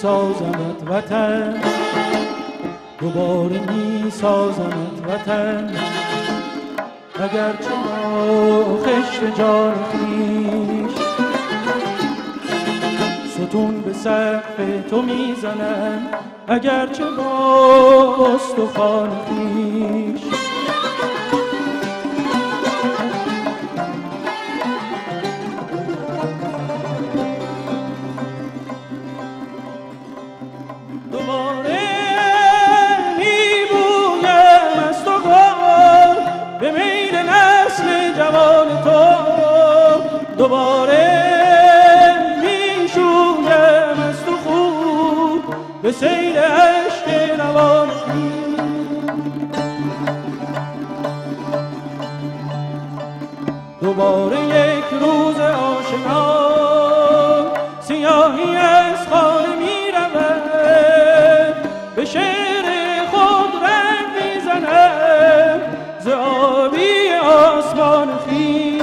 سازمت وطن، دوباره می سازمت وطن. اگرچه با خشت جان خویش ستون به سقف تو میزنم، اگرچه با استخوان خویش دوباره میبویم از تو گل به میل نسل جوان تو، دوباره میشویم از تو خون به سیل عشق روان. دوباره یک روز آشنا سیاهی از خانه میرود، به شعر خود رنگ میزنم ز آبی آسمان خویش.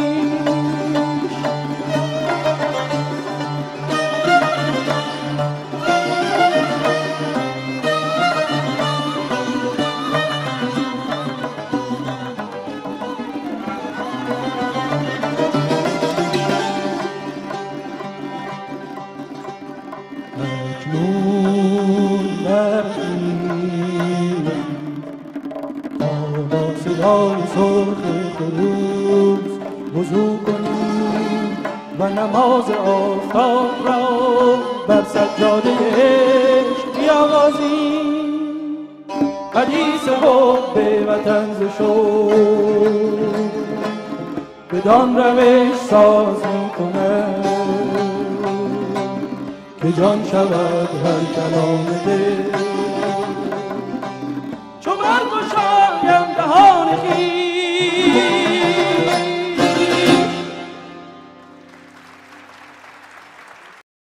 اکنون برخیزم تا با صدای سرخ خروس وضو کنیم و نماز آفتاب را بر سجاده عشق بیاغازیم. حدیث حب وطن ز شوق بدان روش ساز می‌کنم که جان شود هر کلام دل.